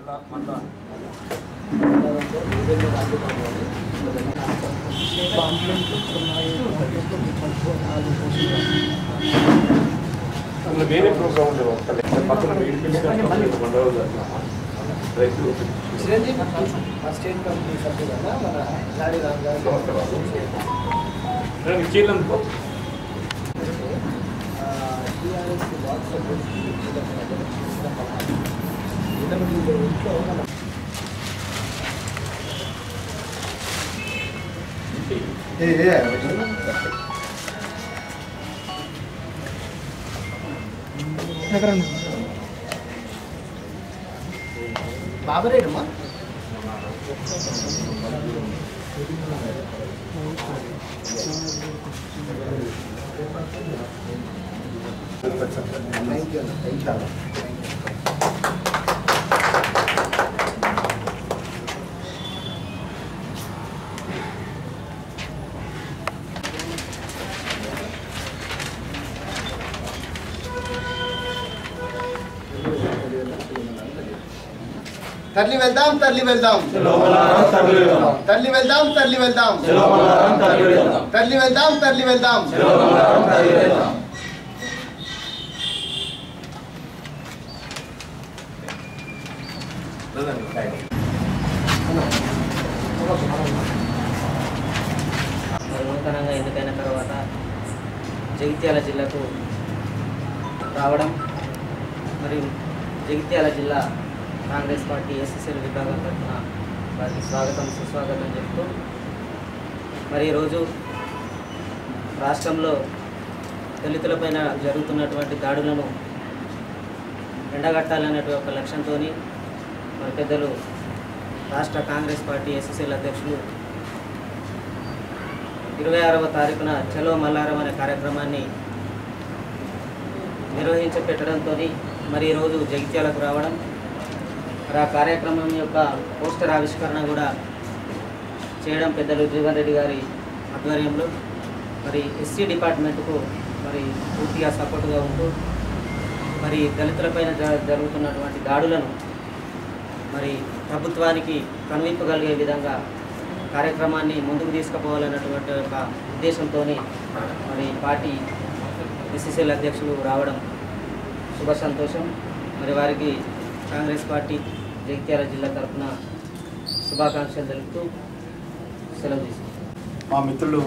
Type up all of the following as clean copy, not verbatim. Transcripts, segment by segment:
వేరే ప్రోగ్రామ్ పక్కన state committee సభ్యులుగా మన లారీ రామ్ గారు చీలందుకో టీఆర్ఎస్ వాట్సాప్ ఇంట్లో బాబరేడమ్మా तरली वेल्दाम तरली वेल्दाम तरली वेल्दाम तरली वेल्दाम तरली वेल्दाम तरली वेल्दाम నూతనంగా ఎన్నికైన తర్వాత జగిత్యాల జిల్లాకు రావడం మరియు జగిత్యాల జిల్లా కాంగ్రెస్ పార్టీ ఎస్ఎస్ఎల్ విభాగం తరఫున వారికి స్వాగతం సుస్వాగతం చెప్తూ మరి ఈరోజు రాష్ట్రంలో దళితులపైన జరుగుతున్నటువంటి దాడులను ఎండగట్టాలనేటువంటి ఒక లక్ష్యంతో మరి పెద్దలు రాష్ట్ర కాంగ్రెస్ పార్టీ ఎస్ఎస్ఎల్ అధ్యక్షులు 26వ తారీఖున చలో మల్లారం అనే కార్యక్రమాన్ని నిర్వహించపెట్టడంతో మరి ఈరోజు జగిత్యాలకు రావడం మరి ఆ కార్యక్రమం యొక్క పోస్టర్ ఆవిష్కరణ కూడా చేయడం పెద్దలు జీవన్ రెడ్డి గారి ఆధ్వర్యంలో మరి ఎస్సీ డిపార్ట్మెంట్కు మరి పూర్తిగా సపోర్టుగా ఉంటూ మరి దళితులపైన జరుగుతున్నటువంటి దాడులను మరి ప్రభుత్వానికి కనువిప్పగలిగే విధంగా కార్యక్రమాన్ని ముందుకు తీసుకుపోవాలన్నటువంటి ఒక ఉద్దేశంతో మరి పార్టీ ఎస్ఎస్ఎల్ అధ్యక్షులు రావడం శుభ సంతోషం. మరి వారికి కాంగ్రెస్ పార్టీ జగిత్యాల జిల్లా తరఫున శుభాకాంక్షలు తెలుపుతూ సెలవు తీసుకుంటాం. మా మిత్రులు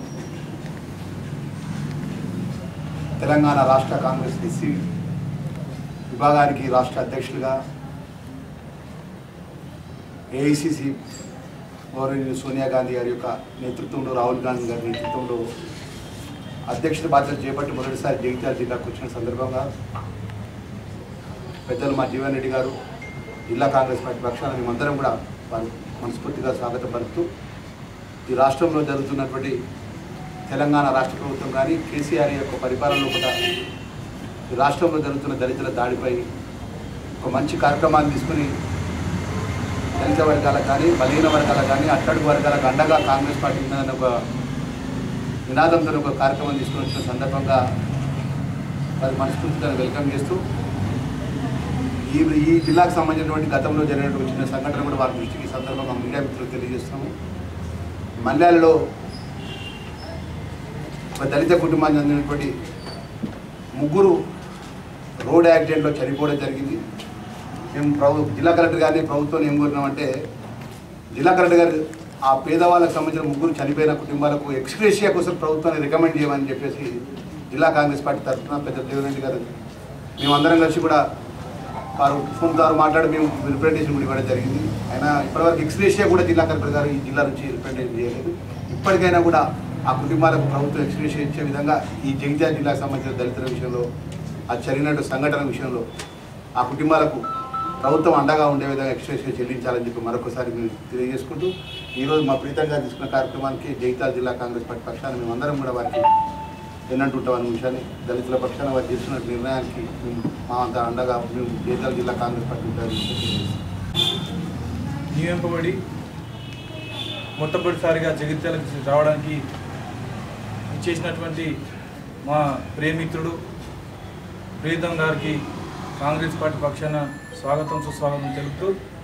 తెలంగాణ రాష్ట్ర కాంగ్రెస్ ఎస్సీ విభాగానికి రాష్ట్ర అధ్యక్షులుగా ఏఐసిసి గౌరవనీయులు సోనియా గాంధీ గారి యొక్క నేతృత్వంలో, రాహుల్ గాంధీ గారి నేతృత్వంలో అధ్యక్షుల బాధ్యతలు చేపట్టి మొదటిసారి జగిత్యాల జిల్లాకు వచ్చిన సందర్భంగా పెద్దలు మా జీవన్ రెడ్డి గారు జిల్లా కాంగ్రెస్ పార్టీ పక్షాన మేమందరం కూడా వారు మనస్ఫూర్తిగా స్వాగతం పలుకుతూ ఈ రాష్ట్రంలో జరుగుతున్నటువంటి తెలంగాణ రాష్ట్ర ప్రభుత్వం కానీ కేసీఆర్ యొక్క పరిపాలనలో కూడా ఈ రాష్ట్రంలో జరుగుతున్న దళితుల దాడిపై ఒక మంచి కార్యక్రమాన్ని తీసుకుని దళిత వర్గాలకు కానీ, బలహీన వర్గాలకు కానీ, అట్టడుగు వర్గాలకు అండగా కాంగ్రెస్ పార్టీ ఉన్నదని ఒక నినాదంతో ఒక కార్యక్రమం తీసుకుని వచ్చిన సందర్భంగా వారి మనస్ఫూర్తిగా వెల్కమ్ చేస్తూ ఈ జిల్లాకు సంబంధించినటువంటి గతంలో జరిగినటువంటి చిన్న సంఘటన కూడా వారి దృష్టికి ఈ సందర్భంగా మీడియా మిత్రులకు తెలియజేస్తున్నాము. మల్యాలలో ఒక దళిత కుటుంబానికి చెందినటువంటి 3 రోడ్ యాక్సిడెంట్లో చనిపోవడం జరిగింది. మేము జిల్లా కలెక్టర్ గారిని ప్రభుత్వం ఏం కోరినామంటే జిల్లా కలెక్టర్ గారు ఆ పేదవాళ్ళకు సంబంధించిన 3 చనిపోయిన కుటుంబాలకు ఎక్స్గ్రేషియా కోసం ప్రభుత్వాన్ని రికమెండ్ చేయమని చెప్పేసి జిల్లా కాంగ్రెస్ పార్టీ తరఫున పెద్ద దేవరెడ్డి గారు మేమందరం కలిసి కూడా వారు ఫోన్ ద్వారా మాట్లాడి మేము రిప్రజెంటేషన్ కూడా ఇవ్వడం జరిగింది. అయినా ఇప్పటివరకు ఎక్స్గ్రేషియా కూడా జిల్లా కలెక్టర్ గారు ఈ జిల్లా నుంచి రిప్రజెంటేషన్ చేయలేదు. ఇప్పటికైనా కూడా ఆ కుటుంబాలకు ప్రభుత్వం ఎక్స్గ్రేషియా ఇచ్చే విధంగా ఈ జగిత్యాల జిల్లాకు సంబంధించిన దళితుల విషయంలో ఆ జరిగినట్టు సంఘటన విషయంలో ఆ కుటుంబాలకు ప్రభుత్వం అండగా ఉండే విధంగా ఎక్స్గ్రేషియా చెల్లించాలని చెప్పి మరొకసారి మేము తెలియజేసుకుంటూ ఈరోజు మా ప్రీతంగా తీసుకున్న కార్యక్రమానికి జగిత్యాల జిల్లా కాంగ్రెస్ పార్టీ పక్షాన మేమందరం కూడా వారికి ఎన్నంటుంటామనే విషయాన్ని, దళితుల పక్షాన వారు చేస్తున్న నిర్ణయానికి మేము మా అంత అండగా మేము జగిత్యాల జిల్లా కాంగ్రెస్ పార్టీ నియమింపబడి మొట్టమొదటిసారిగా జగిత్యాలకు రావడానికి ఇచ్చేసినటువంటి మా ప్రియమిత్రుడు ప్రీతం గారికి కాంగ్రెస్ పార్టీ పక్షాన స్వాగతం సుస్వాగతం తెలుపుతూ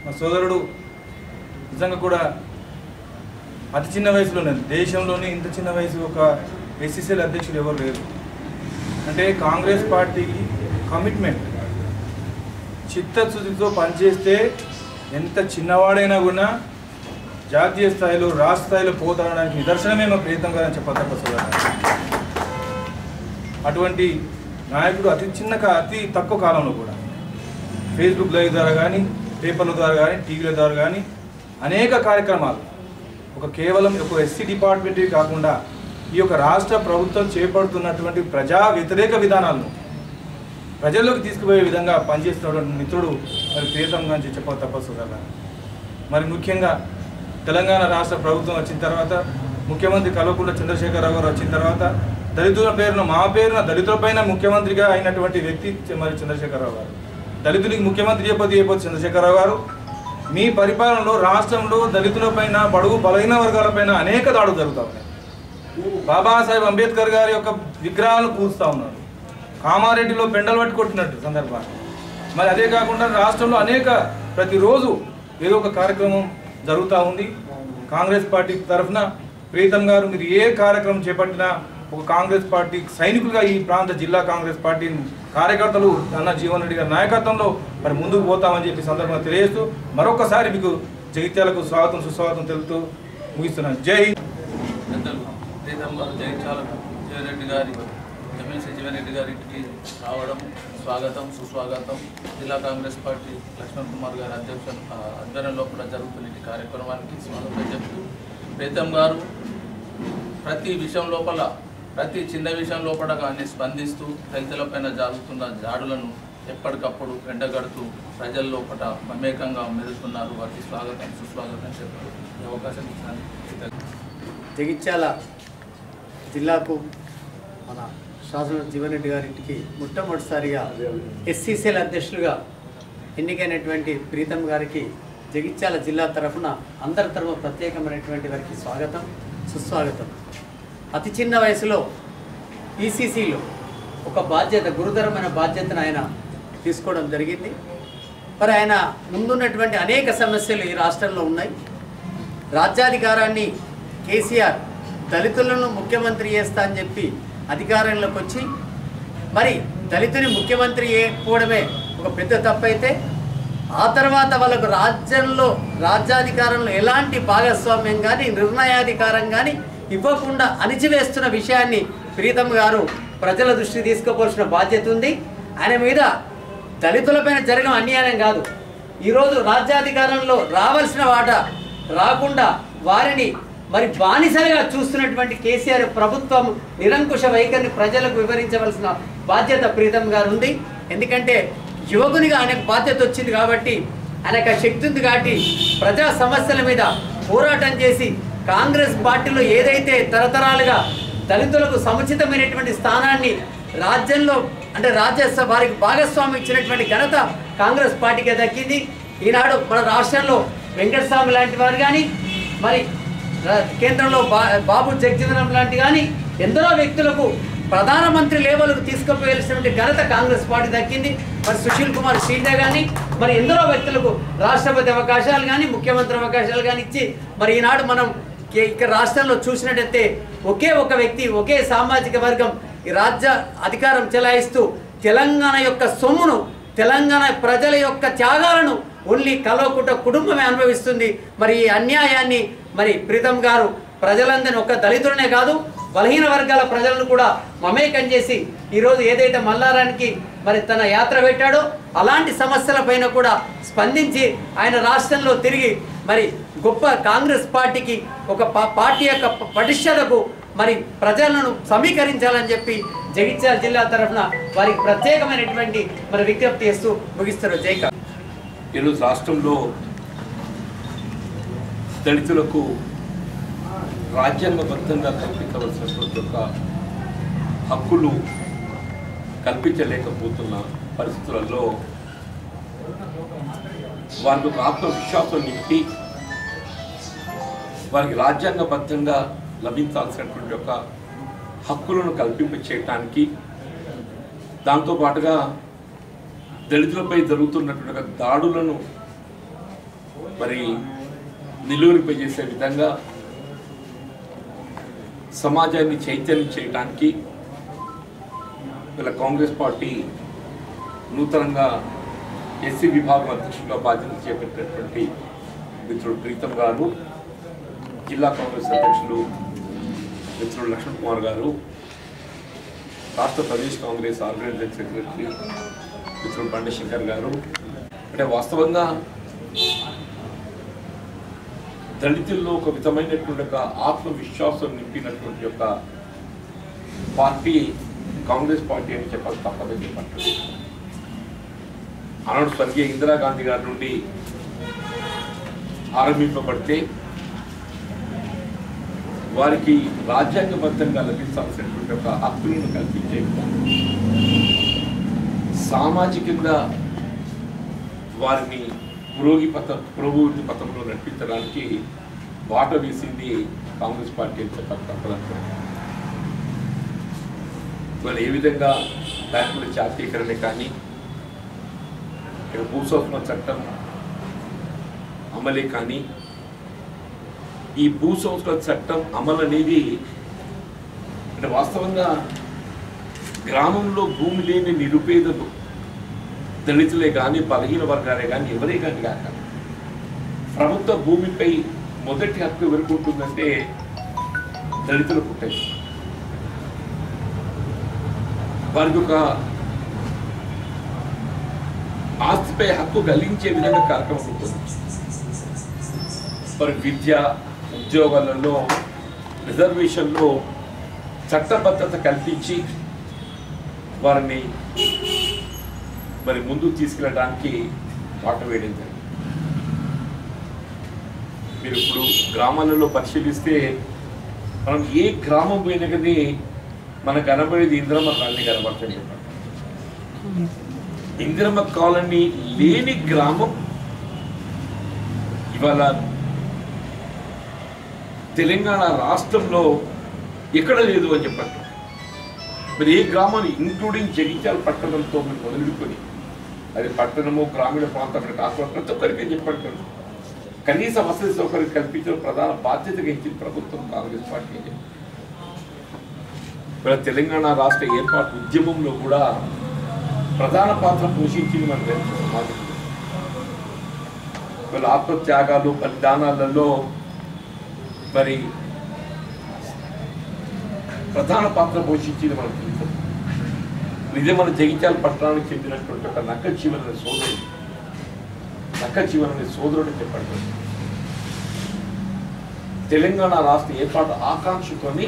మా సోదరుడు నిజంగా కూడా అతి చిన్న వయసులోనే దేశంలోనే ఇంత చిన్న వయసు ఒక ఎస్సీసీఎల్ అధ్యక్షుడు ఎవరు లేరు. అంటే కాంగ్రెస్ పార్టీకి కమిట్మెంట్, చిత్తశుద్ధితో పనిచేస్తే ఎంత చిన్నవాడైనా కూడా జాతీయ స్థాయిలో రాష్ట్ర స్థాయిలో పోతాడడానికి నిదర్శనమే మా ప్రయత్నం కాదని చెప్పాలి. అటువంటి నాయకుడు అతి తక్కువ కాలంలో కూడా ఫేస్బుక్ లైవ్ ద్వారా కానీ, పేపర్ల ద్వారా కానీ, టీవీల ద్వారా కానీ అనేక కార్యక్రమాలు కేవలం ఒక ఎస్సీ డిపార్ట్మెంటే కాకుండా ఈ యొక్క రాష్ట్ర ప్రభుత్వం చేపడుతున్నటువంటి ప్రజా వ్యతిరేక విధానాలను ప్రజల్లోకి తీసుకుపోయే విధంగా పనిచేస్తున్నటువంటి మిత్రుడు మరి ప్రియతంగా చెప్పక తప్పదు కదా. మరి ముఖ్యంగా తెలంగాణ రాష్ట్ర ప్రభుత్వం వచ్చిన తర్వాత ముఖ్యమంత్రి కల్వకుంట్ల చంద్రశేఖరరావు గారు వచ్చిన తర్వాత దళితుల పేరున మా పేరున దళితులపైన ముఖ్యమంత్రిగా అయినటువంటి వ్యక్తి మరి చంద్రశేఖరరావు గారు. దళితునికి ముఖ్యమంత్రి అయిపోతే చంద్రశేఖరరావు గారు మీ పరిపాలనలో రాష్ట్రంలో దళితులపైన, బడుగు బలహీన వర్గాలపైన అనేక దాడులు జరుగుతూ ఉన్నాయి. బాబాసాహెబ్ అంబేద్కర్ గారి యొక్క విగ్రహాలు కూల్స్తూ ఉన్నారు. కామారెడ్డిలో పెండలు పట్టి కొట్టినట్టు సందర్భాన్ని. మరి అదే కాకుండా రాష్ట్రంలో ప్రతిరోజు ఏదో ఒక కార్యక్రమం జరుగుతూ ఉంది. కాంగ్రెస్ పార్టీ తరఫున ప్రీతం గారు మీరు ఏ కార్యక్రమం చేపట్టినా ఒక కాంగ్రెస్ పార్టీ సైనికులుగా ఈ ప్రాంత జిల్లా కాంగ్రెస్ పార్టీ కార్యకర్తలు అన్న జీవన్ రెడ్డి గారి నాయకత్వంలో మరి ముందుకు పోతామని చెప్పి సందర్భంగా తెలియజేస్తూ మరొకసారి మీకు జగిత్యాలకు స్వాగతం సుస్వాగతం తెలుపుతూ ముగిస్తున్నాను. జై పెద్దలు ప్రీతం గారు జగిత్యాలకు జీవన్రెడ్డి గారి ఎమ్మెల్సీ జీవన్రెడ్డి గారి ఇంటికి రావడం స్వాగతం సుస్వాగతం. జిల్లా కాంగ్రెస్ పార్టీ లక్ష్మణ్ కుమార్ గారి ఆధ్వర్యంలో కూడా జరుగుతున్న ఈ కార్యక్రమానికి స్వాగతం చెప్తూ ప్రీతం గారు ప్రతి చిన్న విషయం లోపల కానీ స్పందిస్తూ దళితులపైన జరుగుతున్న జాడులను ఎప్పటికప్పుడు ఎండగడుతూ ప్రజల లోపల మమేకంగా మెదులుతున్నారు. వారికి స్వాగతం సుస్వాగతం చెప్పారు. ఈ అవకాశం ఇచ్చినందుకు జగిత్యాల జిల్లాకు మన శాసన జీవన్రెడ్డి గారింటికి మొట్టమొదటిసారిగా ఎస్సీసీఎల్ అధ్యక్షులుగా ఎన్నికైనటువంటి ప్రీతం గారికి జగిత్యాల జిల్లా తరఫున అందరి తరఫున ప్రత్యేకమైనటువంటి వారికి స్వాగతం సుస్వాగతం. అతి చిన్న వయసులో ఈసీసీలో ఒక గురుతరమైన బాధ్యతను ఆయన తీసుకోవడం జరిగింది. మరి ఆయన ముందున్నటువంటి అనేక సమస్యలు ఈ రాష్ట్రంలో ఉన్నాయి. రాజ్యాధికారాన్ని కేసీఆర్ దళితులను ముఖ్యమంత్రి చేస్తా అని చెప్పి అధికారంలోకి వచ్చి మరి దళితుని ముఖ్యమంత్రి చేయకపోవడమే ఒక పెద్ద తప్పైతే ఆ తర్వాత వాళ్ళకు రాజ్యాధికారంలో ఎలాంటి భాగస్వామ్యం కానీ నిర్ణయాధికారం కానీ ఇవ్వకుండా అణిచివేస్తున్న విషయాన్ని ప్రీతం గారు ప్రజల దృష్టికి తీసుకోవాల్సిన బాధ్యత ఉంది. ఆయన మీద దళితులపైన జరిగిన అన్యాయం కాదు, ఈరోజు రాజ్యాధికారంలో రావాల్సిన వాటా రాకుండా వారిని మరి బానిసలుగా చూస్తున్నటువంటి కేసీఆర్ ప్రభుత్వం నిరంకుశ వైఖరిని ప్రజలకు వివరించవలసిన బాధ్యత ప్రీతం గారు ఉంది. ఎందుకంటే యువకునిగా ఆయనకు బాధ్యత వచ్చింది కాబట్టి, ఆయనకు శక్తి ఉంది కాబట్టి ప్రజా సమస్యల మీద పోరాటం చేసి కాంగ్రెస్ పార్టీలో ఏదైతే తరతరాలుగా దళితులకు సముచితమైనటువంటి స్థానాన్ని రాజ్యంలో అంటే రాజ్యసభ వారికి భాగస్వామి ఇచ్చినటువంటి ఘనత కాంగ్రెస్ పార్టీకి దక్కింది. ఈనాడు మన రాష్ట్రంలో వెంకటస్వామి లాంటి వారు కానీ మరి కేంద్రంలో బాబు జగజీవనం లాంటి కానీ ఎందరో వ్యక్తులకు ప్రధానమంత్రి లెవెల్కు తీసుకుపోయాల్సినటువంటి ఘనత కాంగ్రెస్ పార్టీ దక్కింది. మరి సుశీల్ కుమార్ షీండే కానీ మరి ఎందరో వ్యక్తులకు రాష్ట్రపతి అవకాశాలు కానీ ముఖ్యమంత్రి అవకాశాలు కానీ ఇచ్చి మరి ఈనాడు మనం ఇక్కడ రాష్ట్రంలో చూసినట్టయితే ఒకే ఒక వ్యక్తి ఒకే సామాజిక వర్గం ఈ రాజ్య అధికారం చెలాయిస్తూ తెలంగాణ యొక్క సొమ్మును తెలంగాణ ప్రజల యొక్క త్యాగాలను ఓన్లీ కల్వకుంట్ల కుటుంబమే అనుభవిస్తుంది. మరి ఈ అన్యాయాన్ని మరి ప్రీతం గారు ప్రజలందరినీ ఒక్క దళితులనే కాదు బలహీన వర్గాల ప్రజలను కూడా మమేకం చేసి ఈరోజు ఏదైతే మల్లారానికి మరి తన యాత్ర పెట్టాడో అలాంటి సమస్యలపైన కూడా స్పందించి ఆయన రాష్ట్రంలో తిరిగి మరి గొప్ప కాంగ్రెస్ పార్టీకి ఒక పార్టీ యొక్క పటిష్టతకు మరి ప్రజలను సమీకరించాలని చెప్పి జగిత్యాల జిల్లా తరఫున వారికి ప్రత్యేకమైనటువంటి మరి విజ్ఞప్తి చేస్తూ ముగిస్తారు. జైకా ఈరోజు రాష్ట్రంలో దళితులకు రాజ్యాంగబద్ధంగా కల్పించవలసినటువంటి యొక్క హక్కులు కల్పించలేకపోతున్న పరిస్థితులలో వారికి ఒక ఆత్మవిశ్వాసం నింపి వారికి రాజ్యాంగబద్ధంగా లభించాల్సినటువంటి యొక్క హక్కులను కల్పింపచేయటానికి దాంతోపాటుగా దళితులపై జరుగుతున్నటువంటి దాడులను మరి నిలువరింపజేసే విధంగా సమాజాన్ని చైతన్యం చేయడానికి వీళ్ళ కాంగ్రెస్ పార్టీ నూతనంగా ఎస్సీ విభాగం అధ్యక్షుడిగా బాధ్యతలు చేపట్టినటువంటి మిత్రుడు ప్రీతం గారు, జిల్లా కాంగ్రెస్ అధ్యక్షులు మిత్రుడు లక్ష్మణ్ కుమార్ గారు, రాష్ట్ర ప్రదేశ్ కాంగ్రెస్ ఆర్గనైజింగ్ సెక్రటరీ మిత్రుడు బండశంకర్ గారు, అంటే వాస్తవంగా దళితుల్లో ఒక విధమైనటువంటి ఒక ఆత్మవిశ్వాసం నింపినటువంటి ఒక పార్టీ కాంగ్రెస్ పార్టీ అని చెప్పాలి తప్పదని చెప్పండి. ఆనాడు స్వర్గీయ ఇందిరాగాంధీ గారి నుండి ఆరంభింపబడితే వారికి రాజ్యాంగబద్ధంగా లభించాల్సినటువంటి ఒక హక్కులను కల్పించే సామాజికంగా వారిని పురోగతి పథంలో నడిపించడానికి బాట వేసింది కాంగ్రెస్ పార్టీ అని చెప్పాలి తప్పదంటే. వాళ్ళు ఏ విధంగా బ్యాంకుల జాతీయకరణ కానీ భూస్వామ్య చట్టం అమలే కానీ ఈ భూస్వామ్య చట్టం అమలు అనేది అంటే వాస్తవంగా గ్రామంలో భూమి లేని నిరుపేదలు దళితులే కానీ బలహీన వర్గాలే కానీ ఎవరే కానీ కాక ప్రభుత్వ భూమిపై మొదటి హక్కు ఎవరికి ఉంటుందంటే దళితులకు ఉంటాయి. వారికి ఒక ఆస్తిపై హక్కు కలిగించే విధంగా కార్యక్రమం ఉంటుంది. మరి విద్య ఉద్యోగాలలో రిజర్వేషన్లో చట్టబద్ధత కల్పించి వారిని మరి ముందుకు తీసుకెళ్ళడానికి బాట వేయడం జరిగింది. మీరు ఇప్పుడు గ్రామాలలో పరిశీలిస్తే మనం ఏ గ్రామం పోయినా కానీ మనకు కనబడేది ఇందిరమ్మ కాలనీ కనబడుతుంది. ఇందిరమ్మ కాలనీ లేని గ్రామం ఇవాళ తెలంగాణ రాష్ట్రంలో ఎక్కడ లేదు అని చెప్పండి. మరి ఏ గ్రామాన్ని ఇంక్లూడింగ్ జగిత్యాల పట్టణంతో మీరు మొదలుకొని అది పట్టణము గ్రామీణ ప్రాంతం కాకుండా ప్రతి ఒక్కరికి చెప్పండి కనీస వసతి సౌకర్యం కల్పించడం ప్రధాన బాధ్యతగా ఇచ్చింది ప్రభుత్వం కాంగ్రెస్ పార్టీ. ఇక్కడ తెలంగాణ రాష్ట్ర ఏర్పాటు ఉద్యమంలో కూడా ప్రధాన పాత్ర పోషించింది మన దళిత సమాజం. వీళ్ళ ఆత్మత్యాగాలు బలిదానాలలో మరి ప్రధాన పాత్ర పోషించింది మన దళితం. ఇదే మన జగిత్యాల పట్టణానికి చెందినటువంటి ఒక నక్క జీవన సోదరుడు చెప్పండి. తెలంగాణ రాష్ట్ర ఏర్పాటు ఆకాంక్షతోని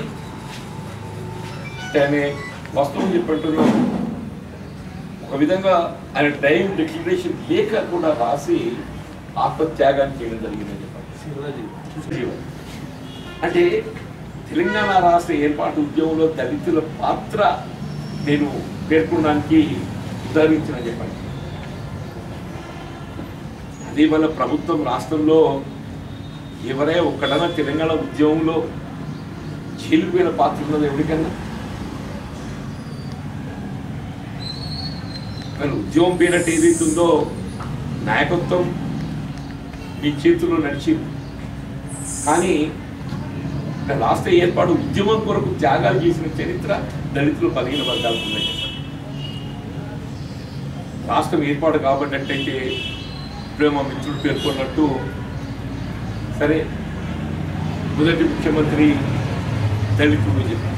ఆయన వస్తువుని చెప్పంటున్నాం. ఒక విధంగా ఆయన టైం డిక్లరేషన్ లేఖ కూడా రాసి ఆత్మత్యాగాన్ని చేయడం జరిగిందని చెప్పండి. అంటే తెలంగాణ రాష్ట్ర ఏర్పాటు ఉద్యమంలో దళితుల పాత్ర నేను పేర్కొనడానికి ఉదాహరించిన చెప్పండి. అదే వల్ల ప్రభుత్వం రాష్ట్రంలో ఎవరైనా ఒక్కడన్నా తెలంగాణ ఉద్యమంలో జైలుపోయిన పాత్ర ఉన్నది ఎవరికన్నా? కానీ ఉద్యమం పేరట్టు ఏదైతే ఉందో నాయకత్వం మీ చేతుల్లో నడిచింది. కానీ రాష్ట్ర ఏర్పాటు ఉద్యమం కొరకు త్యాగాలు చేసిన చరిత్ర దళితులు బలహీన వర్గాలకు ఉన్నాయి. రాష్ట్రం ఏర్పాటు కాబట్టినట్టయితే ఇప్పుడే మా మిత్రుడు పేర్కొన్నట్టు సరే మొదటి ముఖ్యమంత్రి దళితులు చెప్పారు.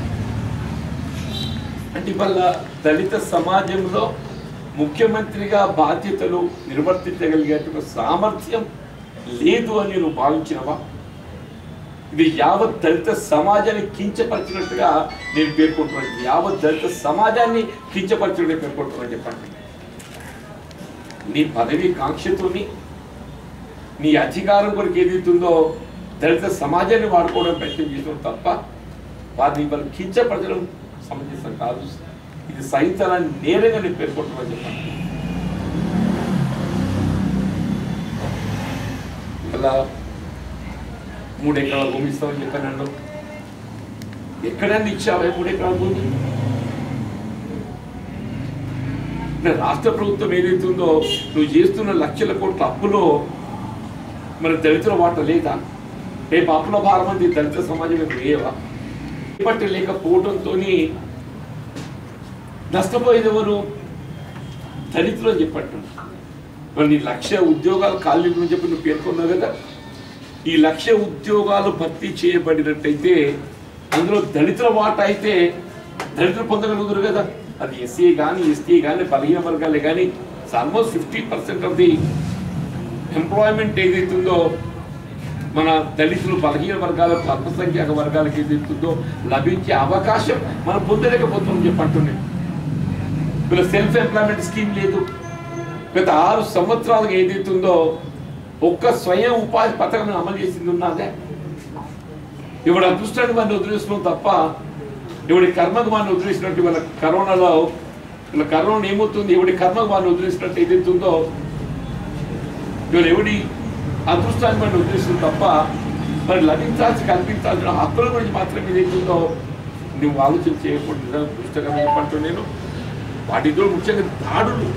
అంటే ఇవాళ దళిత సమాజంలో ముఖ్యమంత్రిగా బాధ్యతలు నిర్వర్తించగలిగే సామర్థ్యం లేదు అని నువ్వు భావించినవా? ఇది యావత్ దళిత సమాజాన్ని కించపరిచినట్టుగా నేను పేర్కొంటున్నాను. యావత్ దళిత సమాజాన్ని కించపరిచినట్టుగా పేర్కొంటున్నాను చెప్పండి. నీ పదవి కాంక్షతోని నీ అధికారం కొరకు ఏదైతుందో దళిత సమాజాన్ని వాడుకోవడం ప్రయత్నం చేసాం తప్ప వారిని వాళ్ళు కించపరచడం సమంజసం కాదు. ఇది సహించాలని నేరంగా నేను పేర్కొంటున్నాను చెప్పండి. ఇలా 3 ఎకరాల భూమి ఇస్తామని చెప్పాను. ఎక్కడన్నా ఇచ్చావా 3 ఎకరాల భూమి? రాష్ట్ర ప్రభుత్వం ఏదైతుందో నువ్వు చేస్తున్న లక్షల కోట్ల అప్పులో మరి దళితుల వాట లేదా? రేపు అప్పుల భారం మంది దళిత సమాజం లేవా? లేకపోవడంతో నష్టపోయేది ఎవరు? దళితులు అని చెప్పట్టు. మరి నీ 1,00,000 ఉద్యోగాలు ఖాళీ అని చెప్పి నువ్వు పేర్కొన్నావు కదా. ఈ 1,00,000 ఉద్యోగాలు భర్తీ చేయబడినట్టయితే అందులో దళితుల వాట అయితే దళితులు పొందగలుగుతారు కదా. అది ఎస్సీ కానీ ఎస్టీ కానీ బలహీన వర్గాలే కానీ ఆల్మోస్ట్ 50% ఆఫ్ ది ఎంప్లాయ్మెంట్ ఏదైతుందో మన దళితులు బలహీన వర్గాలకు అల్పసంఖ్యాక వర్గాలకు ఏదైతుందో లభించే అవకాశం మనం పొందలేకపోతున్నాం చెప్పంటున్నాను. వీళ్ళ సెల్ఫ్ ఎంప్లాయ్మెంట్ స్కీమ్ లేదు. గత 6 సంవత్సరాలుగా ఏదైతుందో ఒక్క స్వయం ఉపాధి పథకం అమలు చేసింది ఉన్నదే. ఇవాడు అదృష్టాన్ని వాడిని వదిలేస్తున్నాం తప్ప ఇవిడి కర్మకు వాడిని వదిలేసినట్టు వాళ్ళ కరోనాలో వీళ్ళ కరోనా ఏమవుతుంది, ఎవడి కర్మకు వాడిని వదిలేసినట్టు ఏదైతుందో ఇవాళ ఎవడి అదృష్టాన్ని వాడిని వదిలేస్తుంది తప్ప మరి కల్పించాల్సిన హక్కుల గురించి మాత్రం ఏదైతుందో నువ్వు ఆలోచన చేయకూడదు. పుస్తకం చెప్పంటూ నేను వాటితో ముఖ్యంగా దాడులు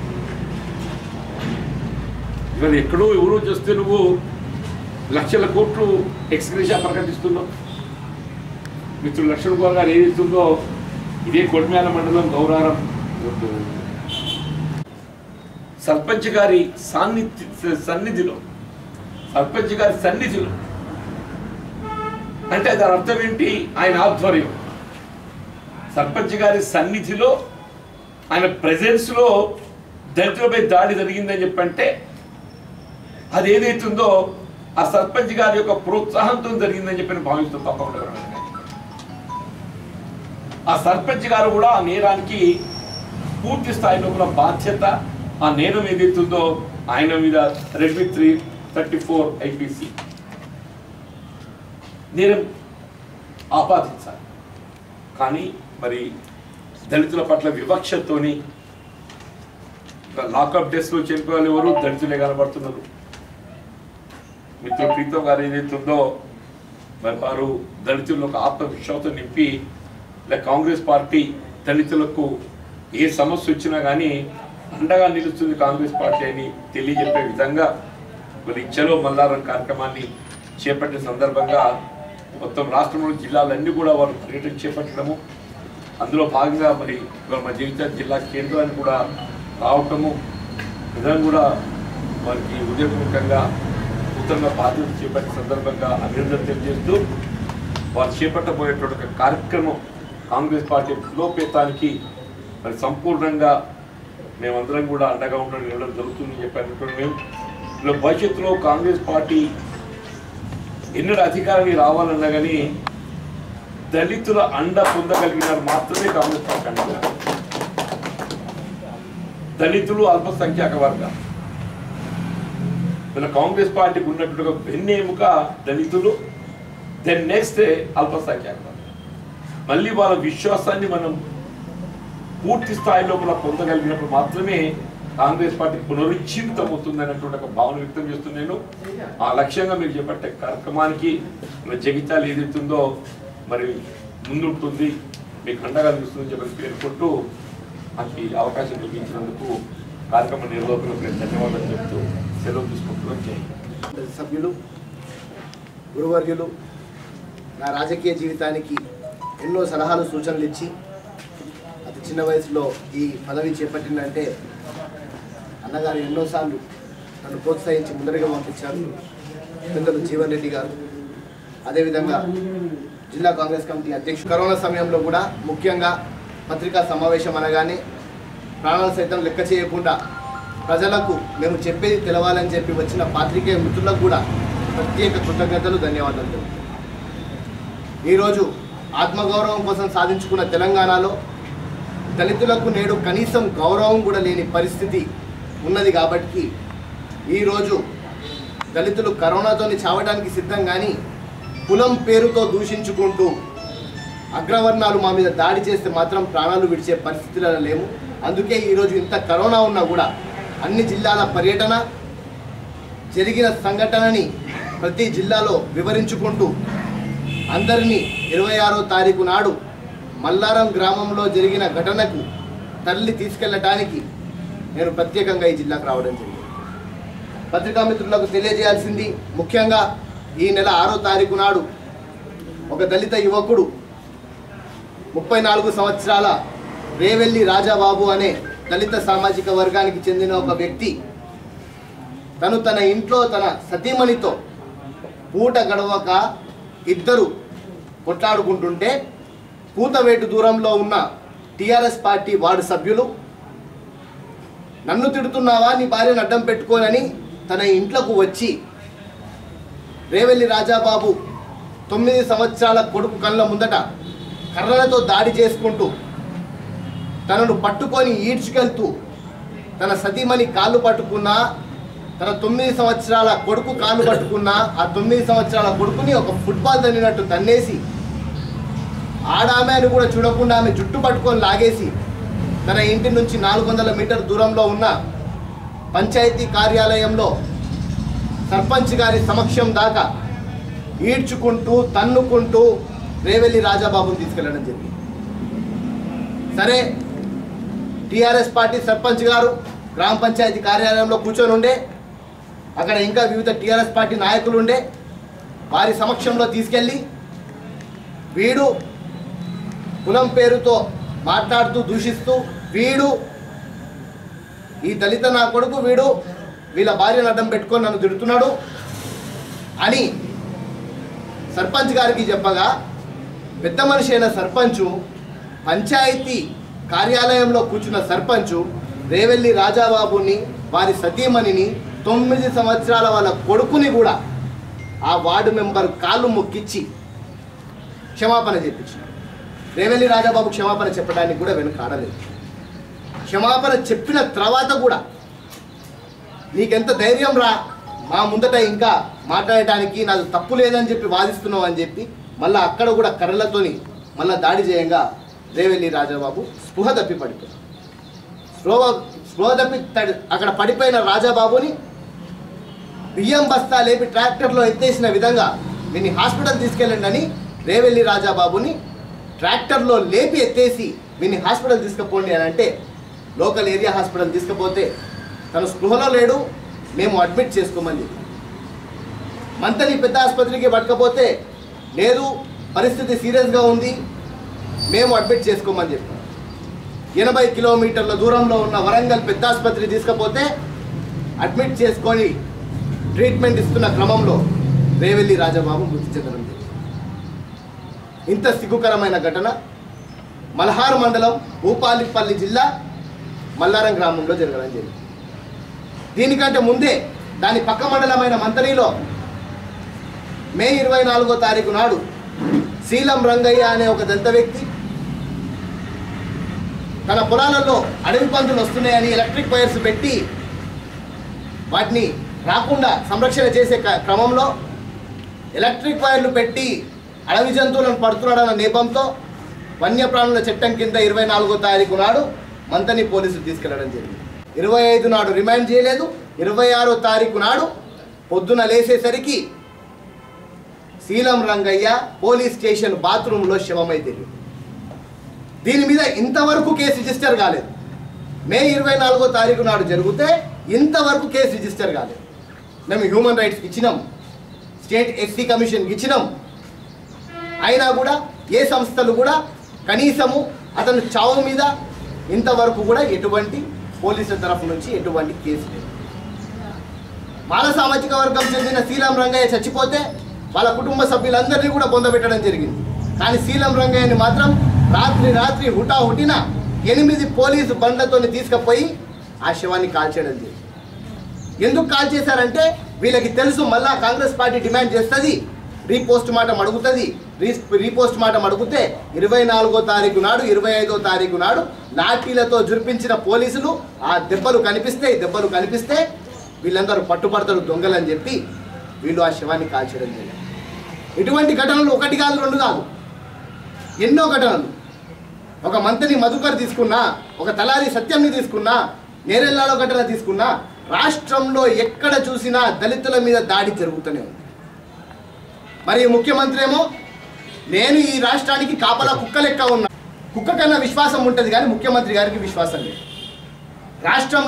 ఇవాళ ఎక్కడో ఎవరో చేస్తే నువ్వు 1,00,000 కోట్లు ఎక్స్గ్రేషియా ప్రకటిస్తున్నావు. మిత్రులు లక్ష్మణ్ కుమార్ గారు ఏదైతుందో ఇదే కొడిమ్యాల మండలం గౌరారం సర్పంచ్ గారి సన్నిధిలో అంటే దాని అర్థం ఏంటి? ఆయన ఆధ్వర్యం సర్పంచ్ గారి సన్నిధిలో ఆయన ప్రెజెన్స్లో దళితులపై దాడి జరిగిందని చెప్పంటే అది ఏదైతుందో ఆ సర్పంచ్ గారి యొక్క ప్రోత్సాహంతో జరిగిందని చెప్పి భావిస్తూ తప్పకుండా ఆ సర్పంచ్ గారు కూడా ఆ నేరానికి పూర్తి స్థాయిలో కూడా బాధ్యత, ఆ నేరం ఏదైతుందో ఆయన మీద రెడ్మీ 334 IPC నేరం ఆపాదించాలి. కానీ మరి దళితుల పట్ల వివక్షతోని లాకప్ డేస్లో చనిపోయాలి ఎవరు? దళితులే కనబడుతున్నారు. మిత్రులు ప్రీతం గారు ఏదైతుందో మరి వారు దళితుల్లో ఒక ఆత్మవిశ్వాసం నింపి కాంగ్రెస్ పార్టీ దళితులకు ఏ సమస్య వచ్చినా కానీ అండగా నిలుస్తుంది కాంగ్రెస్ పార్టీ అని తెలియజెప్పే విధంగా మరి చలో మల్లారం కార్యక్రమాన్ని చేపట్టిన సందర్భంగా మొత్తం రాష్ట్రంలో జిల్లాలన్నీ కూడా వారు పర్యటన చేపట్టడము, అందులో భాగంగా మరి మా జగిత్యాల జిల్లా కేంద్రాన్ని కూడా రావటము విధంగా కూడా వారికి ఉదయపూర్వకంగా నూతనంగా బాధ్యత చేపట్టిన సందర్భంగా అభినందన తెలియజేస్తూ వారు చేపట్టబోయేటువంటి ఒక కార్యక్రమం కాంగ్రెస్ పార్టీ బలోపేతానికి మరి సంపూర్ణంగా మేమందరం కూడా అండగా ఉండడం జరుగుతుందని చెప్పారు. మేము భవిష్యత్తులో కాంగ్రెస్ పార్టీ ఎన్నడూ అధికారానికి రావాలన్నా కానీ దళితుల అండ పొందగలిగినారు మాత్రమే కాంగ్రెస్ పార్టీ అండ. దళితులు అల్పసంఖ్యాక వర్గం ఇలా కాంగ్రెస్ పార్టీకి ఉన్నట్టుగా వెన్నెముక దళితులు, దెన్ నెక్స్ట్ అల్పసంఖ్యాక వర్గం. మళ్ళీ వాళ్ళ విశ్వాసాన్ని మనం పూర్తి స్థాయిలో పొందగలిగినప్పుడు మాత్రమే కాంగ్రెస్ పార్టీ పునరుజ్జీవితం అవుతుంది అన్నటువంటి ఒక భావన వ్యక్తం చేస్తున్నాను. ఆ లక్ష్యంగా మీరు చేపట్టే కార్యక్రమానికి జగిత్యాల ఏదైతుందో మరి ముందుంటుంది, మీకు అండగా నిలుస్తుందని చెప్పి పేర్కొంటూ నాకు ఈ అవకాశం లభించినందుకు కార్యక్రమ నిర్వాహకులకు ధన్యవాదాలు చెప్తూ సెలవు తీసుకుంటున్నాను. సభ్యులు, గురువర్యులు నా రాజకీయ జీవితానికి ఎన్నో సలహాలు సూచనలు ఇచ్చి అతి చిన్న వయసులో ఈ పదవి చేపట్టిందంటే అన్నగారు ఎన్నోసార్లు నన్ను ప్రోత్సహించి ముందరగా పంపించారు. పెద్దలు జీవన్ రెడ్డి గారు, అదేవిధంగా జిల్లా కాంగ్రెస్ కమిటీ అధ్యక్షుడు. కరోనా సమయంలో కూడా ముఖ్యంగా పత్రికా సమావేశం అనగానే ప్రాణాలు సైతం లెక్క చేయకుండా ప్రజలకు మేము చెప్పేది తెలవాలని చెప్పి వచ్చిన పాత్రికేయ మిత్రులకు కూడా ప్రత్యేక కృతజ్ఞతలు, ధన్యవాదాలు. ఈరోజు ఆత్మగౌరవం కోసం సాధించుకున్న తెలంగాణలో దళితులకు నేడు కనీసం గౌరవం కూడా లేని పరిస్థితి ఉన్నది. కాబట్టి ఈరోజు దళితులు కరోనాతో చావడానికి సిద్ధం, కానీ కులం పేరుతో దూషించుకుంటూ అగ్రవర్ణాలు మా మీద దాడి చేస్తే మాత్రం ప్రాణాలు విడిచే పరిస్థితులలో లేవు. అందుకే ఈరోజు ఇంత కరోనా ఉన్నా కూడా అన్ని జిల్లాల పర్యటన, జరిగిన సంఘటనని ప్రతి జిల్లాలో వివరించుకుంటూ అందరినీ 26వ తారీఖు నాడు మల్లారం గ్రామంలో జరిగిన ఘటనకు తరలి తీసుకెళ్ళటానికి నేను ప్రత్యేకంగా ఈ జిల్లాకు రావడం జరిగింది. పత్రికా మిత్రులకు తెలియజేయాల్సింది ముఖ్యంగా ఈ నెల 6వ తారీఖు నాడు ఒక దళిత యువకుడు 34 సంవత్సరాల రేవెల్లి రాజాబాబు అనే దళిత సామాజిక వర్గానికి చెందిన ఒక వ్యక్తి తన ఇంట్లో తన సతీమణితో పూట గడవక ఇద్దరు కొట్లాడుకుంటుంటే కూతవేటు దూరంలో ఉన్న టీఆర్ఎస్ పార్టీ వార్డు సభ్యులు నన్ను తిడుతున్నావా నీ భార్యను అడ్డం పెట్టుకోనని తన ఇంట్లోకి వచ్చి రేవెల్లి రాజాబాబు 9 సంవత్సరాల కొడుకు కళ్ళ ముందట కర్రలతో దాడి చేసుకుంటూ తనను పట్టుకొని ఈడ్చుకెళ్తూ తన సతీమణి కాళ్ళు పట్టుకున్నా తన 9 సంవత్సరాల కొడుకు కాళ్ళు పట్టుకున్నా ఆ 9 సంవత్సరాల కొడుకుని ఒక ఫుట్బాల్ తన్నినట్టు తన్నేసి ఆడామె అని కూడా చూడకుండా ఆమె జుట్టు పట్టుకొని లాగేసి తన ఇంటి నుంచి 400 మీటర్ దూరంలో ఉన్న పంచాయతీ కార్యాలయంలో సర్పంచ్ గారి సమక్షం దాకా ఈడ్చుకుంటూ తన్నుకుంటూ రేవెల్లి రాజాబాబుని తీసుకెళ్లడం జరిగింది. సరే, టీఆర్ఎస్ పార్టీ సర్పంచ్ గారు గ్రామ పంచాయతీ కార్యాలయంలో కూర్చొని ఉండే, అక్కడ ఇంకా వివిధ టీఆర్ఎస్ పార్టీ నాయకులు ఉండే, వారి సమక్షంలో తీసుకెళ్ళి వీడు కులం పేరుతో మాట్లాడుతూ దూషిస్తూ వీడు ఈ దళిత నా కొడుకు వీడు వీళ్ళ భార్యను అడ్డం పెట్టుకొని నన్ను తిడుతున్నాడు అని సర్పంచ్ గారికి చెప్పగా పెద్ద మనిషి అయిన సర్పంచు పంచాయతీ కార్యాలయంలో కూర్చున్న సర్పంచు రేవెల్లి రాజాబాబుని వారి సతీమణిని 9 సంవత్సరాల వాళ్ళ కొడుకుని కూడా ఆ వార్డు మెంబర్ కాళ్ళు మొక్కిచ్చి క్షమాపణ చెప్పించారు. రేవెల్లి రాజాబాబు క్షమాపణ చెప్పడానికి కూడా వెనుకాడలేదు. క్షమాపణ చెప్పిన తర్వాత కూడా నీకెంత ధైర్యం రా మా ముందట ఇంకా మాట్లాడటానికి, నాకు తప్పు లేదని చెప్పి వాదిస్తున్నావు అని చెప్పి మళ్ళీ అక్కడ కూడా కర్రలతోని మళ్ళీ దాడి చేయంగా రేవెల్లి రాజాబాబు స్పృహ తప్పి పడిపోయాడు. స్పృహ తప్పి అక్కడ పడిపోయిన రాజాబాబుని బియ్యం బస్తా లేపి ట్రాక్టర్లో ఎత్తేసిన విధంగా వీని హాస్పిటల్ తీసుకెళ్ళండి అని రేవెల్లి రాజాబాబుని ట్రాక్టర్లో లేపి ఎత్తేసి వీని హాస్పిటల్ తీసుకుపోండి అని అంటే లోకల్ ఏరియా హాస్పిటల్ తీసుకుపోతే తను స్పృహలో లేడు, మేము అడ్మిట్ చేసుకోమని చెప్పి మంతని పెద్ద ఆసుపత్రికి పట్టుకపోతే లేదు పరిస్థితి సీరియస్గా ఉంది మేము అడ్మిట్ చేసుకోమని చెప్పాం. 80 కిలోమీటర్ల దూరంలో ఉన్న వరంగల్ పెద్ద ఆసుపత్రికి తీసుకుపోతే అడ్మిట్ చేసుకొని ట్రీట్మెంట్ ఇస్తున్న క్రమంలో రేవెల్లి రాజాబాబు మృతి చెందడం జరిగింది. ఇంత సిగ్గుకరమైన ఘటన మల్హార్ మండలం భూపాలిపల్లి జిల్లా మల్లారం గ్రామంలో జరగడం జరిగింది. దీనికంటే ముందే దాని పక్క మండలమైన మంతనిలో మే 24వ తారీఖు నాడు శీలం రంగయ్య అనే ఒక దళిత వ్యక్తి తన పొలాలలో అడవి పందులు వస్తున్నాయని ఎలక్ట్రిక్ వైర్స్ పెట్టి వాటిని రాకుండా సంరక్షణ చేసే క్రమంలో ఎలక్ట్రిక్ వైర్లు పెట్టి అడవి జంతువులను పడుతున్నాడన్న నేపంతో వన్యప్రాణుల చట్టం కింద 24వ తారీఖు నాడు మంతని పోలీసులు తీసుకెళ్లడం జరిగింది. 25 నాడు రిమాండ్ చేయలేదు. 26వ తారీఖు నాడు పొద్దున లేసేసరికి శీలం రంగయ్య పోలీస్ స్టేషన్ బాత్రూంలో శవమై తెలియదు. దీని మీద ఇంతవరకు కేసు రిజిస్టర్ కాలేదు. మే 24వ తారీఖు నాడు జరిగితే ఇంతవరకు కేసు రిజిస్టర్ కాలేదు. మేము హ్యూమన్ రైట్స్కి ఇచ్చినాం, స్టేట్ ఎస్సీ కమిషన్కి ఇచ్చినాం. అయినా కూడా ఏ సంస్థలు కూడా కనీసము అతను చావు మీద ఇంతవరకు కూడా ఎటువంటి పోలీసుల తరఫు నుంచి ఎటువంటి కేసు లేదు. మాల సామాజిక వర్గం చెందిన శీలం రంగయ్య చచ్చిపోతే వాళ్ళ కుటుంబ సభ్యులందరినీ కూడా పొందబెట్టడం జరిగింది. కానీ శీలం రంగయ్యని మాత్రం రాత్రి హుటాహుటిన 8 పోలీసు బండ్లతో తీసుకుపోయి ఆ శవాన్ని కాల్చేయడం జరిగింది. ఎందుకు కాల్ చేశారంటే వీళ్ళకి తెలుసు మళ్ళా కాంగ్రెస్ పార్టీ డిమాండ్ చేస్తుంది, రీపోస్ట్ మార్టం అడుగుతుంది. రీపోస్ట్ మార్టం అడిగితే 24వ తారీఖు నాడు 25వ తారీఖు నాడు లాఠీలతో జురిపించిన పోలీసులు ఆ దెబ్బలు కనిపిస్తే వీళ్ళందరూ పట్టుబడతారు దొంగలని చెప్పి వీళ్ళు ఆ శవాన్ని కాల్చడం జరిగింది. ఇటువంటి ఘటనలు 1 కాదు 2 కాదు, ఎన్నో ఘటనలు. ఒక మంత్రిని మధుకర్ తీసుకున్నా, ఒక తలారి సత్యంని తీసుకున్నా, నేరెల్లాలో ఘటన తీసుకున్నా, రాష్ట్రంలో ఎక్కడ చూసినా దళితుల మీద దాడి జరుగుతూనే ఉంది. మరి ముఖ్యమంత్రి ఏమో నేను ఈ రాష్ట్రానికి కాపలా కుక్క లెక్క ఉన్నా, కుక్క కన్నా విశ్వాసం ఉంటుంది కానీ ముఖ్యమంత్రి గారికి విశ్వాసం లేదు. రాష్ట్రంలో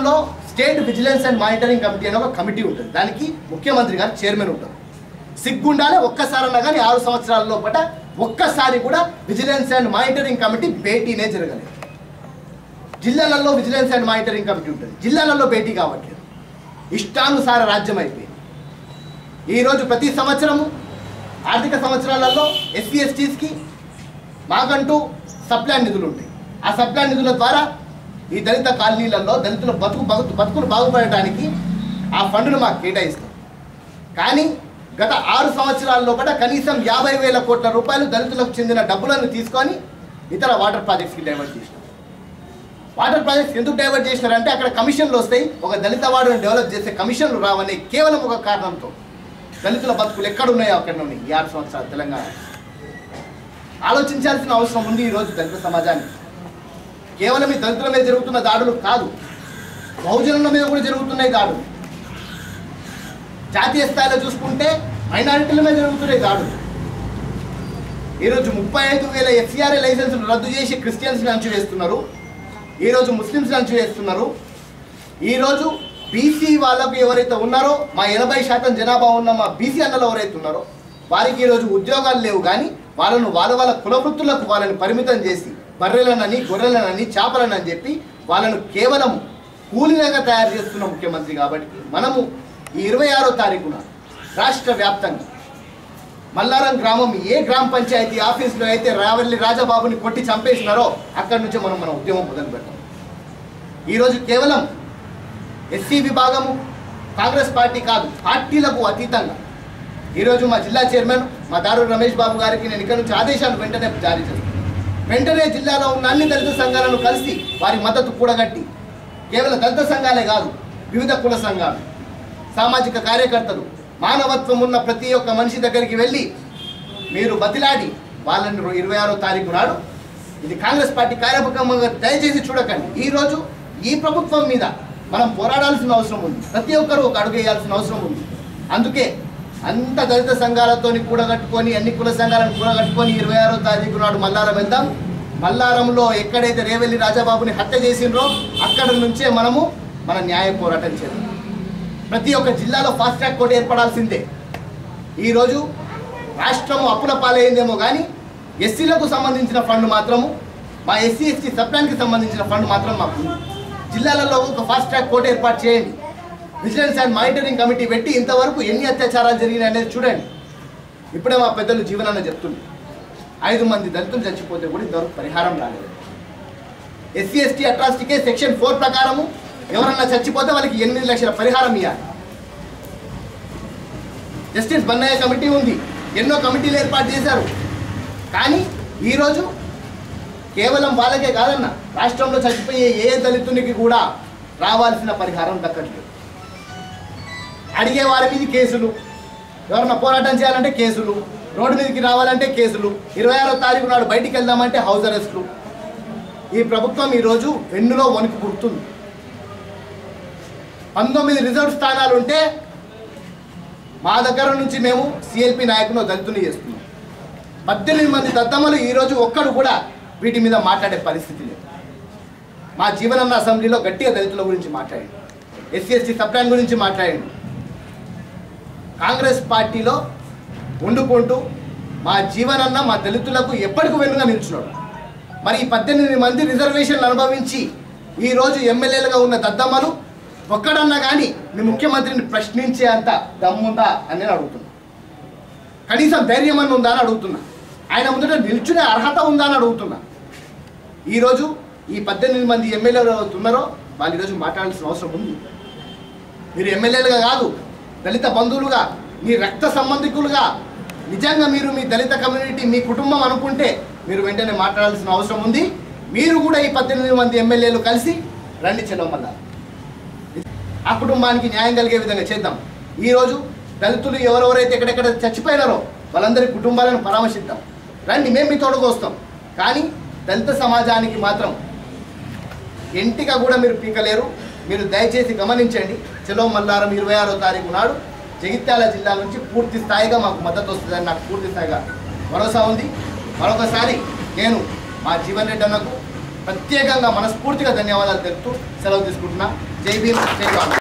state vigilance and monitoring committee అనే ఒక కమిటీ ఉంటుంది. దానికి ముఖ్యమంత్రి గారు చైర్మన్ ఉంటారు. సిగ్గుండాలే ఒక్కసారన్నా కానీ 6 సంవత్సరాల లోపల ఒక్కసారి కూడా విజిలెన్స్ అండ్ మానిటరింగ్ కమిటీ భేటీనే జరగలేదు. జిల్లాలలో విజిలెన్స్ అండ్ మానిటరింగ్ కమిటీ ఉంటుంది, జిల్లాలలో భేటీ కావట్లేదు. ఇష్టానుసార రాజ్యం అయిపోయింది. ఈరోజు ప్రతి సంవత్సరము ఆర్థిక సంవత్సరాలలో ఎస్సీ ఎస్టీస్కి మాకంటూ సప్లాన్ నిధులు ఉంటాయి. ఆ సప్లాన్ నిధుల ద్వారా ఈ దళిత కాలనీలలో దళితుల బతుకులు బాగుపడటానికి ఆ ఫండ్ను మాకు కేటాయిస్తాం. కానీ గత 6 సంవత్సరాల్లో కూడా కనీసం 50,000 కోట్ల రూపాయలు దళితులకు చెందిన డబ్బులను తీసుకొని ఇతర వాటర్ ప్రాజెక్ట్స్కి డైవర్ట్ చేసినాం. వాటర్ ప్రాజెక్ట్స్ ఎందుకు డైవర్ట్ చేసినారంటే అక్కడ కమిషన్లు వస్తాయి, ఒక దళిత వార్డును డెవలప్ చేసే కమిషన్లు రావని కేవలం ఒక కారణంతో దళితుల బతుకులు ఎక్కడున్నాయో అక్కడ ఉన్నాయి. ఈ 6 సంవత్సరాలు తెలంగాణ ఆలోచించాల్సిన అవసరం ఉంది. ఈరోజు దళిత సమాజానికి కేవలం ఈ దళితుల మీద జరుగుతున్న దాడులు కాదు, బహుజనుల మీద కూడా జరుగుతున్నాయి దాడులు. జాతీయ స్థాయిలో చూసుకుంటే మైనారిటీల మీద జరుగుతున్నాయి దాడులు. ఈరోజు 35,000 ఎఫ్సిఆర్ఏ లైసెన్సులు రద్దు చేసి క్రిస్టియన్స్ని అంచువేస్తున్నారు, ఈరోజు ముస్లిమ్స్ని అంచువేస్తున్నారు. ఈరోజు బీసీ వాళ్ళకు ఎవరైతే ఉన్నారో, మా 80% జనాభా ఉన్న మా బీసీ అన్నలు ఎవరైతే ఉన్నారో వారికి ఈరోజు ఉద్యోగాలు లేవు. కానీ వాళ్ళను వాళ్ళ కులవృత్తులకు వాళ్ళని పరిమితం చేసి బర్రెలనని గొర్రెలనని చేపలనని చెప్పి వాళ్ళను కేవలం కూలీలుగా తయారు చేస్తున్న ముఖ్యమంత్రి. కాబట్టి మనము ఈ 26వ తారీఖున రాష్ట్ర వ్యాప్తంగా మల్లారం గ్రామం ఏ గ్రామ పంచాయతీ ఆఫీసులో అయితే రావెల్లి రాజబాబుని కొట్టి చంపేసినారో అక్కడి నుంచి మనం మన ఉద్యమం మొదలు పెట్టాం. ఈరోజు కేవలం ఎస్సీ విభాగము కాంగ్రెస్ పార్టీ కాదు, పార్టీలకు అతీతంగా ఈరోజు మా జిల్లా చైర్మన్ మా దారూరి రమేష్ బాబు గారికి నేను ఇక్కడ నుంచి ఆదేశాలు వెంటనే జారీ చేస్తాను. వెంటనే జిల్లాలో ఉన్న అన్ని దళిత సంఘాలను కలిసి వారి మద్దతు కూడగట్టి, కేవలం దళిత సంఘాలే కాదు వివిధ కుల సంఘాలు, సామాజిక కార్యకర్తలు, మానవత్వం ఉన్న ప్రతి ఒక్క మనిషి దగ్గరికి వెళ్ళి మీరు బతిలాడి వాళ్ళని 26వ తారీఖు నాడు, ఇది కాంగ్రెస్ పార్టీ కార్యక్రమంగా దయచేసి చూడకండి. ఈరోజు ఈ ప్రభుత్వం మీద మనం పోరాడాల్సిన అవసరం ఉంది, ప్రతి ఒక్కరూ ఒక అడుగు వేయాల్సిన అవసరం ఉంది. అందుకే అంత దళిత సంఘాలతోని కూడగట్టుకొని అన్ని కుల సంఘాలను కూడగట్టుకొని 26వ తారీఖు నాడు మల్లారం వెళ్దాం. మల్లారంలో ఎక్కడైతే రేవెల్లి రాజాబాబుని హత్య చేసిండ్రో అక్కడి నుంచే మనము మన న్యాయ పోరాటం చేద్దాం. ప్రతి ఒక్క జిల్లాలో ఫాస్ట్ ట్రాక్ కోర్టు ఏర్పడాల్సిందే. ఈరోజు రాష్ట్రము అప్పుల పాలైందేమో కానీ ఎస్సీలకు సంబంధించిన ఫండ్ మాత్రము, మా ఎస్సీ ఎస్టీ సప్లాన్కి సంబంధించిన ఫండ్ మాత్రం మాకు జిల్లాలలో ఒక ఫాస్ట్ ట్రాక్ కోర్టు ఏర్పాటు చేయండి. విజిలెన్స్ అండ్ మానిటరింగ్ కమిటీ పెట్టి ఇంతవరకు ఎన్ని అత్యాచారాలు జరిగినాయి అనేది చూడండి. ఇప్పుడే మా పెద్దలు జీవనాన్ని చెప్తుంది, 5 మంది దళితులు చచ్చిపోతే కూడా ఇంతవరకు పరిహారం రాలేదు. ఎస్సీ ఎస్టీ అట్రాసిటీకే సెక్షన్ 4 ప్రకారము ఎవరన్నా చచ్చిపోతే వాళ్ళకి 8 లక్షల పరిహారం ఇవ్వాలి. జస్టిస్ బన్నయ్య కమిటీ ఉంది, ఎన్నో కమిటీలు ఏర్పాటు చేశారు. కానీ ఈరోజు కేవలం వాళ్ళకే కాదన్న, రాష్ట్రంలో చచ్చిపోయే ఏ దళితునికి కూడా రావాల్సిన పరిహారం దక్కట్లేదు. అడిగే వారి మీద కేసులు, ఎవరన్నా పోరాటం చేయాలంటే కేసులు, రోడ్డు మీదకి రావాలంటే కేసులు, 26వ తారీఖు నాడు బయటికి వెళ్దామంటే హౌస్ అరెస్టులు. ఈ ప్రభుత్వం ఈరోజు వెన్నులో వణుకు పుడుతుంది. 19 రిజర్వ్ స్థానాలు ఉంటే మా దగ్గర నుంచి మేము సిఎల్పి నాయకులను దళితుని చేస్తున్నాం. 18 మంది దద్దమ్మలు ఈరోజు ఒక్కడు కూడా వీటి మీద మాట్లాడే పరిస్థితి లేదు. మా జీవనన్న అసెంబ్లీలో గట్టిగా దళితుల గురించి మాట్లాడండి, ఎస్సీ ఎస్టీ సప్లాన్ గురించి మాట్లాడండి. కాంగ్రెస్ పార్టీలో వండుకుంటూ మా జీవనన్న మా దళితులకు ఎప్పటికి వెన్నుగా నిల్చున్నాడు. మరి ఈ 18 మంది రిజర్వేషన్లు అనుభవించి ఈరోజు ఎమ్మెల్యేలుగా ఉన్న దద్దమ్మలు ఒక్కడన్నా కానీ మీ ముఖ్యమంత్రిని ప్రశ్నించే అంత దమ్ముందా అని నేను అడుగుతున్నా. కనీసం ధైర్యం అని ఉందా అని అడుగుతున్నా. ఆయన ముందట నిల్చునే అర్హత ఉందా అని అడుగుతున్నా. ఈరోజు ఈ 18 మంది ఎమ్మెల్యేలు ఉన్నారో వాళ్ళు ఈరోజు మాట్లాడాల్సిన అవసరం ఉంది. మీరు ఎమ్మెల్యేలుగా కాదు, దళిత బంధువులుగా, మీ రక్త సంబంధికులుగా నిజంగా మీరు మీ దళిత కమ్యూనిటీ మీ కుటుంబం అనుకుంటే మీరు వెంటనే మాట్లాడాల్సిన అవసరం ఉంది. మీరు కూడా ఈ 18 మంది ఎమ్మెల్యేలు కలిసి రండి చెల్లమల్ల, ఆ కుటుంబానికి న్యాయం కలిగే విధంగా చేద్దాం. ఈరోజు దళితులు ఎవరెవరైతే ఎక్కడెక్కడ చచ్చిపోయినారో వాళ్ళందరి కుటుంబాలను పరామర్శిద్దాం. రండి, మేము మీ తోడుకు వస్తాం. కానీ దళిత సమాజానికి మాత్రం ఎంటిగా కూడా మీరు పీకలేరు. మీరు దయచేసి గమనించండి. చలో మల్లారం 26వ తారీఖు నాడు జగిత్యాల జిల్లా నుంచి పూర్తి స్థాయిగా మాకు మద్దతు వస్తుందని నాకు పూర్తి స్థాయిగా భరోసా ఉంది. మరొకసారి నేను మా జీవన్ రెడ్డి అన్నకు, ప్రత్యేకంగా మనస్ఫూర్తిగా ధన్యవాదాలు తెలుపుతూ సెలవు తీసుకుంటున్నా. జై భీమ్, జై కాంగ్రెస్.